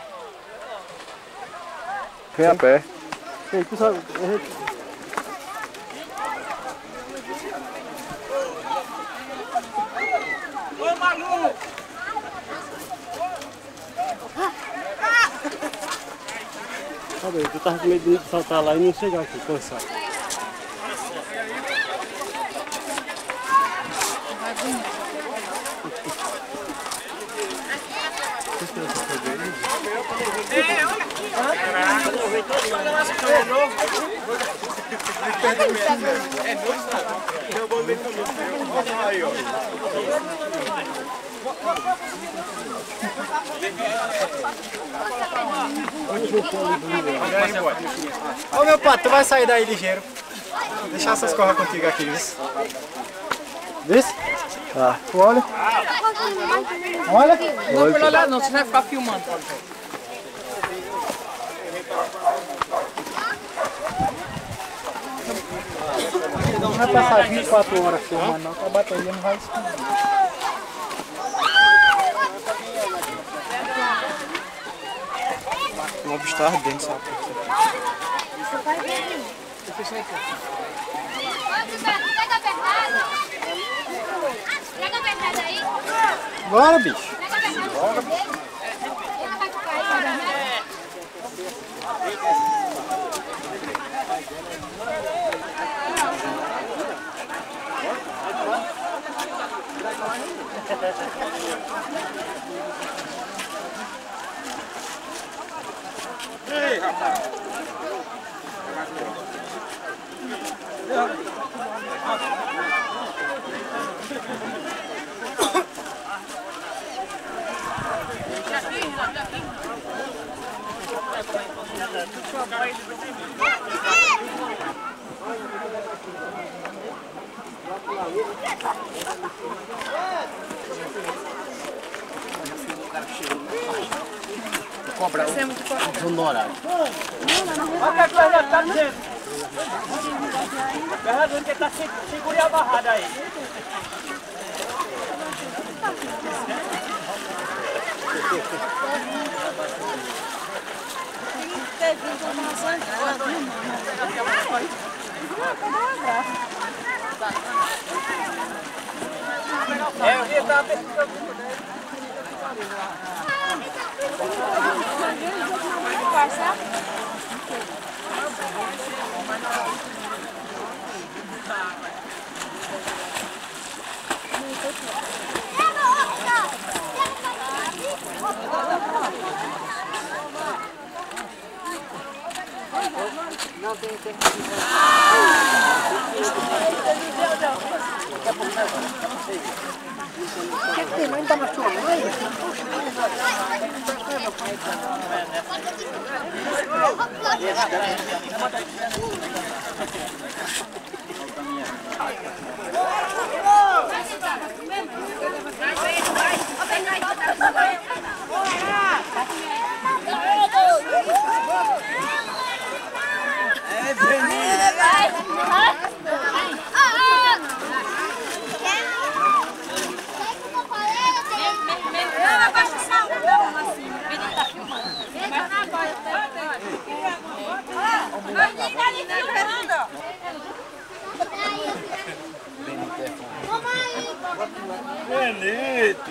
Vem a pé. Ei, tu sabe... Ô, maluco! Sabe, tu tava com medo de saltar lá e não chegar aqui, cansado. Ô meu pato, tu vai sair daí ligeiro. Deixar essas corras contigo aqui, viu? Vê? Tá. Tu olha? Olha. Não pode olhar não, você vai ficar filmando. Não vai passar 24 horas filmando não, que a bateria não vai esconder. O lobo está ardendo, sabe? Pega a pernada aí. Bora, bicho. Ei, rapaz! Cobra um horário. Olha o que a coisa está dizendo. Ferrador que está segurando a barrada aí. É, eu ia dar Não tem tempo. O que tem? Não tá na tua mãe? Benito!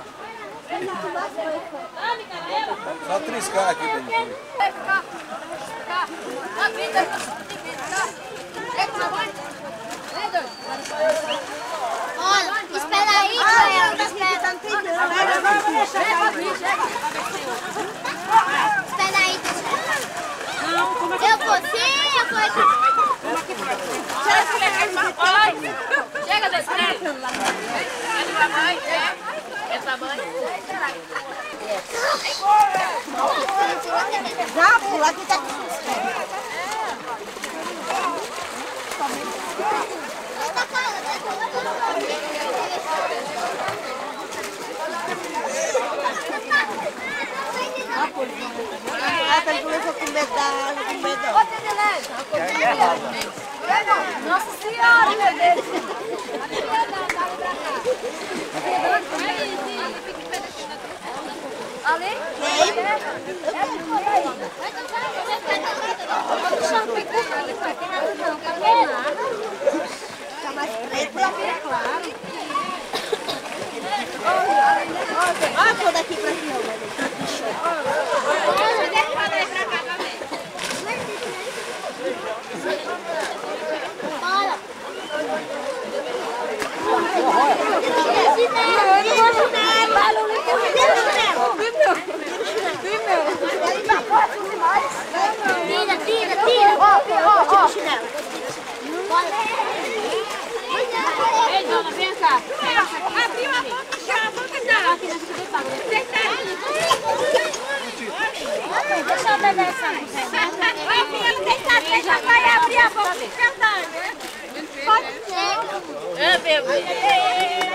Só triscar aqui, Benito. Olha, espera aí, Joel. Espera aí, eu vou sim, eu vou aqui. Chega desse trem. Essa mãe, essa mãe. Já, pula aqui tá. Ele começou com medo da água, com medo. Nossa Senhora, meu Deus. Ali? Tá mais preto, é claro. Olha toda aqui pra aqui, tira. Ó. Ei, dona, vem cá. Abriu a boca já, a boca já. Deixa eu beber essa você já vai abrir a boca de verdade, né? Pode ser. É, bebê.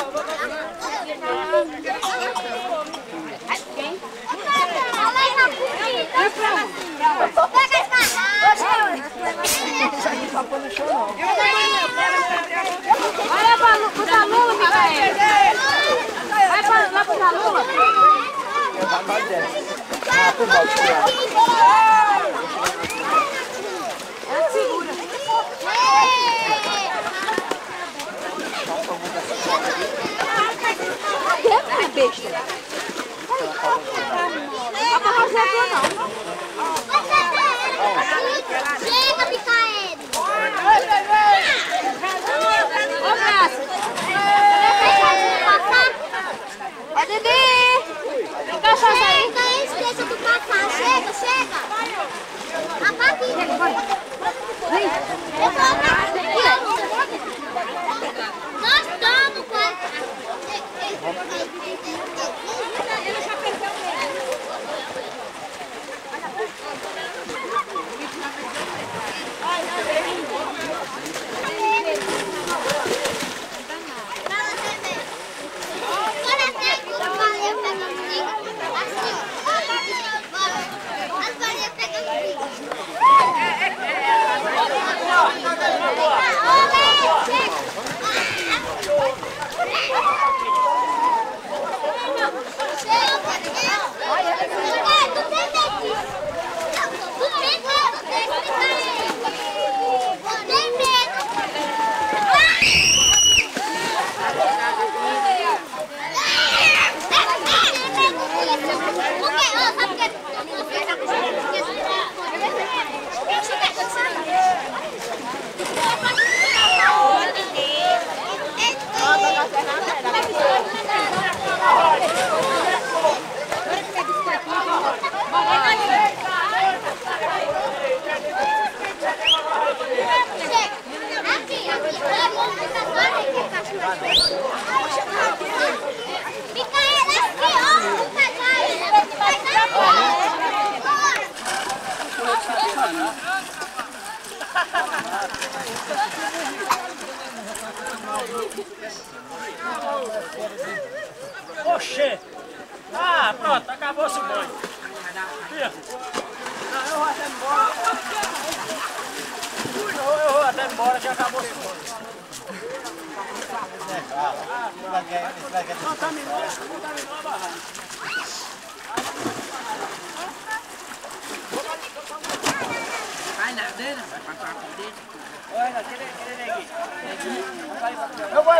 Olha para os alunos, Micael. Vai lá para os alunos. Ela segura. Que besta. Amarrar o outro não. Chega, Micael! Ô, Cássio! Ó, Didi! Tem cachaça aí? Não esqueça do papá. Chega! Papá aqui! Eu vou aqui! Nós estamos com... Ele já perdeu mesmo. Oxê! Ah, pronto, acabou-se o banho. Eu vou até embora. Eu vou até embora, já acabou-se o banho. Contaminou a barraca. Vai na dele, vai passar por dentro. Olha, tira aqui. Eu vou.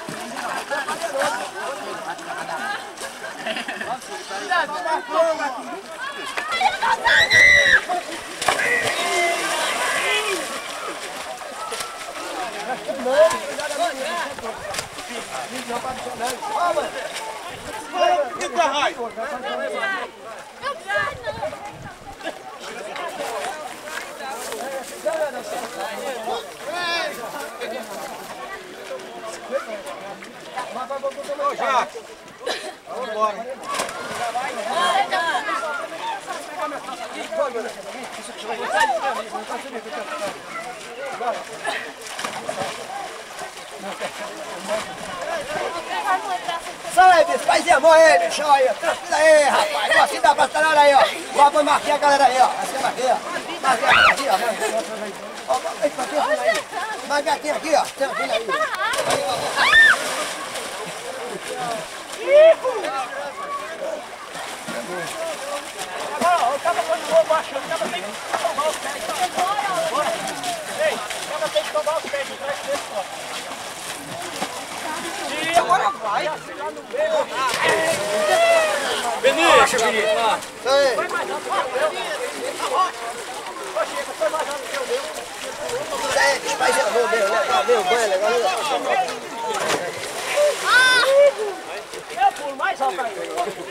Ô, Jaco, vamos embora. Sai aí, bicho, paz e amor aí, bicho, aí, tranquilo aí, rapaz, ó, assim dá pra estar aí, ó, vou marcar a galera aí, ó, assim aqui, ó, marcar aqui, ó, ó, marcar aqui, ó, tranquilo aí, Agora, o cara continuou baixando, o cara tem que tomar os pés. Ei, o cara tem que tomar os pés de trás dele, ó. E agora vai. Benício, Benício. Foi mais alto que o meu. Ô, Chico, foi mais alto que o meu. Vai ser bom, meu banho é legal. Eu pulo mais alto aí.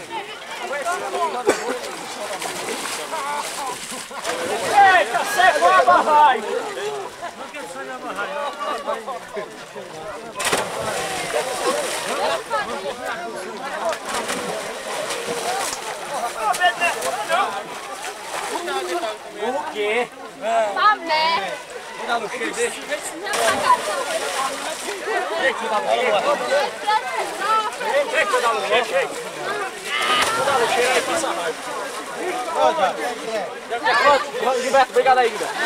Eita, secou a barragem. Não quer sair a barragem. O quê? Tá merda. Vou dar no cheiro, deixa. Deixa eu dar no cheiro. Deixa eu dar no cheiro. Vou dar no cheiro aí, passa mais. Gilberto, obrigado aí, Gilberto.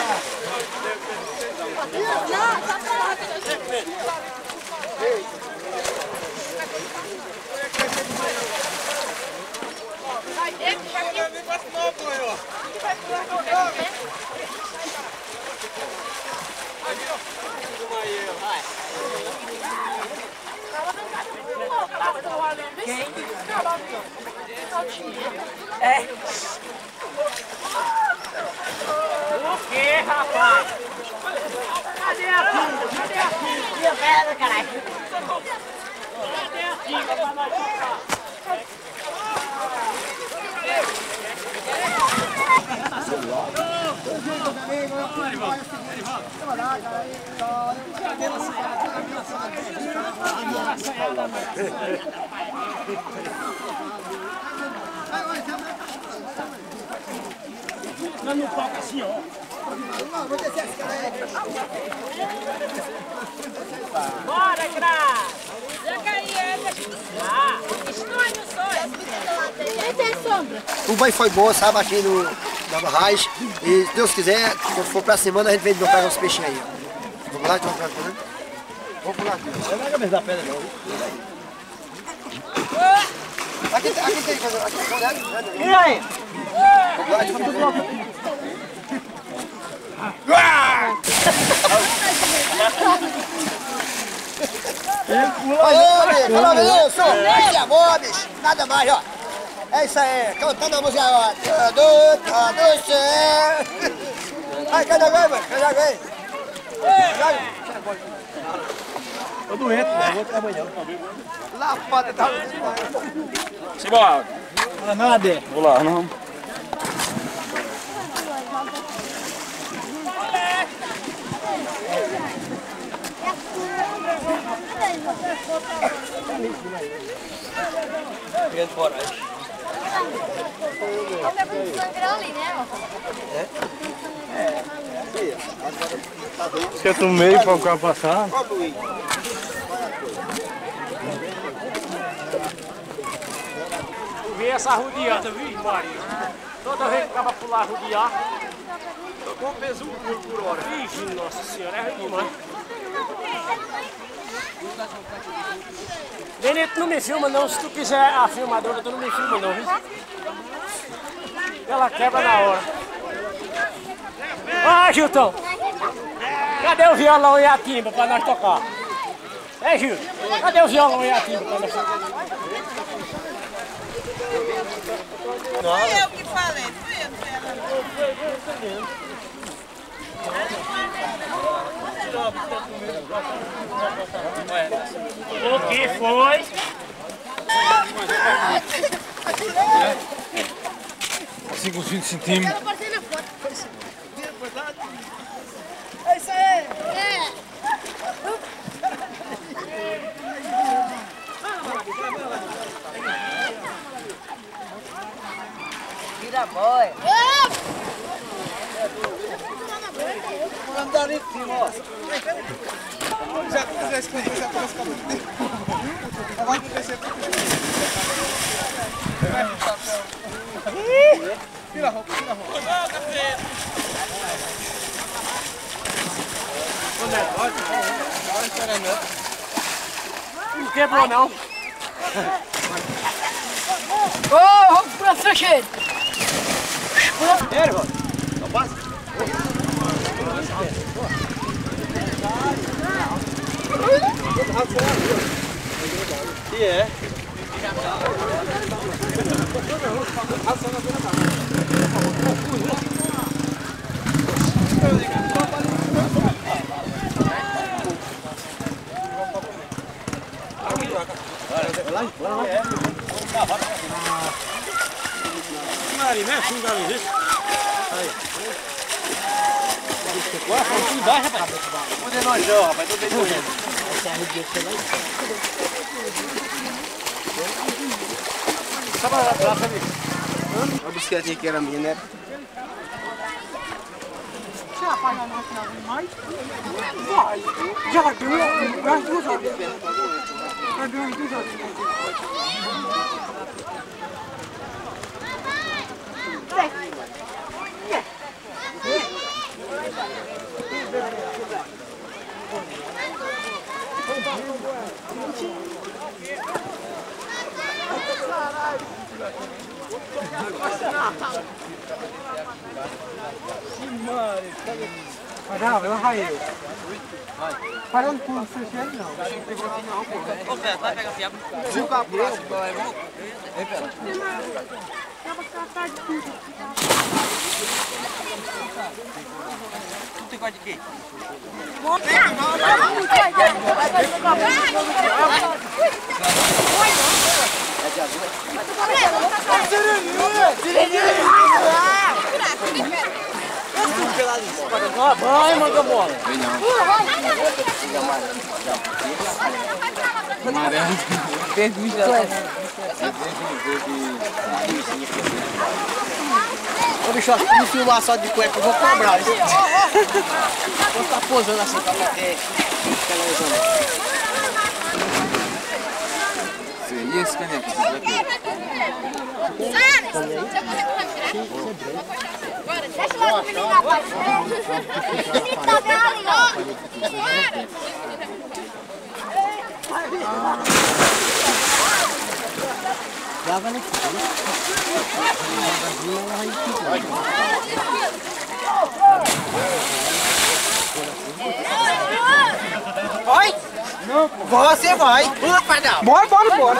É. O que, rapaz? Cadê a pinga? Cadê a pinga? Merda, caralho. Cadê a pinga pra nós tocar? Não no palco assim, ó. Bora, Gra! Já caí ele. Ah! Estônio, sonho. Quem tem sombra? O banho foi bom, sabe, aqui na barragem. E se Deus quiser, quando for pra semana, a gente vem de novo pegar uns peixinhos aí. Vamos lá, vamos lá, né? Vamos pular aqui. Não vai cabeça da pedra, não. Aqui tem coisa, aqui tem coisa. E aí? Vamos lá, vamos lá. Falou, bicho! Aqui é bom, bicho! Nada mais, ó! É isso aí, cantando a música, ó! Tá do céu! Ai, cadê alguém, mano? Cadê alguém? Tô doente, não vou trabalhar. Lá, foda, tá... Simbora. Não, nada. Vou lá, não. Pegando coragem. Qualquer coisa de sangue ali, né? Esquenta no meio para o carro passar. Tu vê essa rodeada, viu, Maria? Toda vez que acaba pular rodear. Com peso 1 por hora. Ixi, nossa senhora, é ruim demais. Benito, não me filma não, se tu quiser a filmadora, tu não me filma não, viu? Ela quebra na hora. Ah, Gilton! Cadê o violão e a timba pra nós tocar? É, Gil? Cadê o violão e a timba pra nós tocar? Fui eu que falei, fui eu que falei. O que foi? Assim com os 20 centímetros. É isso aí! É! Tira a boia! Vamos dar ali em cima, ó. Já quiser esconder, já começa a ficar muito tempo. Agora que descer pra tira a roupa, tira a roupa. Não quebrou não. Ô, vamos pra Olha, fechei. Erva. Não passa. E é. Mari, né? Sim, galera. Aí. Agora foi tudo baixo, rapaz. Onde é nós, rapaz? Tô bem correndo. Sabe lá atrás, sabe? A bicicletinha que era minha, né? Você apaga no final do mais? Vai! Já deu as 2 horas. Já deu as 2 horas. Não, eu raio. Parando por você, não. Ô, Pé, vai pegar fiado. Viu com a próxima? Tu tem gosto de quê? Vai, manda a bola. Vem não. Amarelo. Verde já. Ô, bicho, se me filmar só de cueca, eu vou cobrar. Vou estar posando assim pra bater. E esse caneco? Deixa lá o menino rapaz. O menino tá bem ali, ó. Vai! Não, você vai! Pula, padrão! Bora, bora, bora!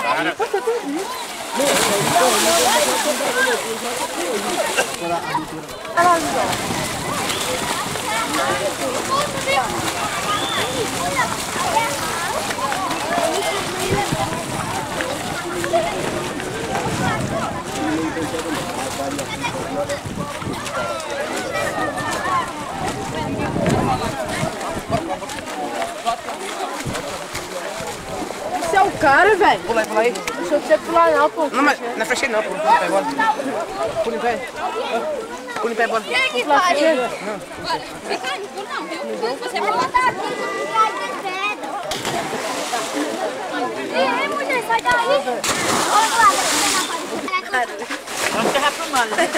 Esse é o cara, velho. Pula aí, pula aí. Deixa eu pular não, pô. Não, mas não é flechei não, pô. Pula em pé, bora. Pula em pé. Pula em pé, bora. Quem é que vai? Bora. Fica aí, não, viu? Você vai botar aqui, ei, mulher, sai daí. Olha lá, Vamos ferrar pro mal, né?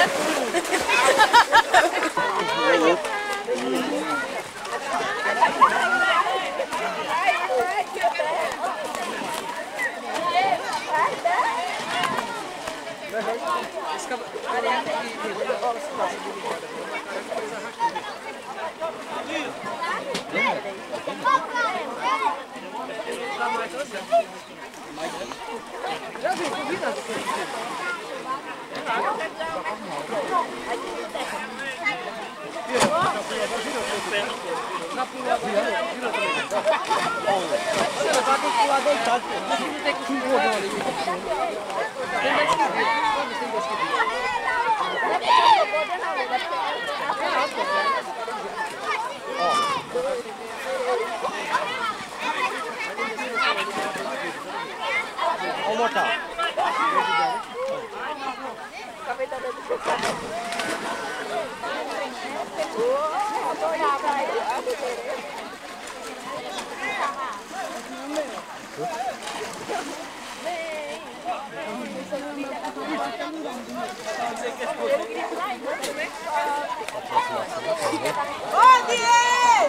Vamos botar. Onde é?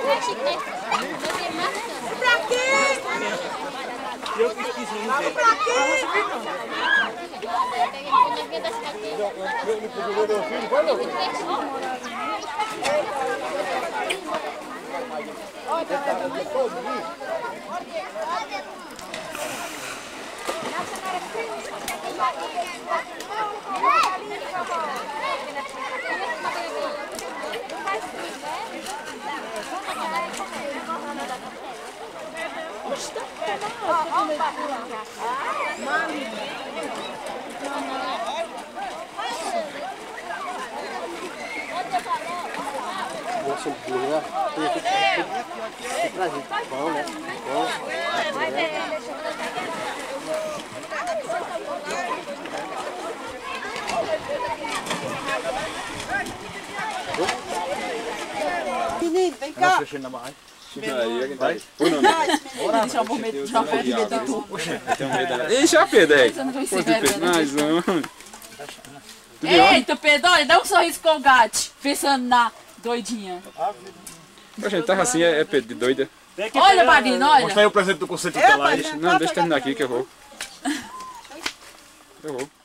Pra quê? Vamos pra quê? Nossa, burro, né? Tem que trazer pão, né? Menino, vem cá. Deixa eu medo de uma ferida. Deixa, Pedro, aí. Mais um. Eita, Pedro, olha, dá um sorriso com o gato, pensando na doidinha. A gente tava assim, Pedro, de doida. Olha, Padrinho, olha. Mostra aí o presente do conceito tutelar. Não, deixa eu terminar aqui que eu vou.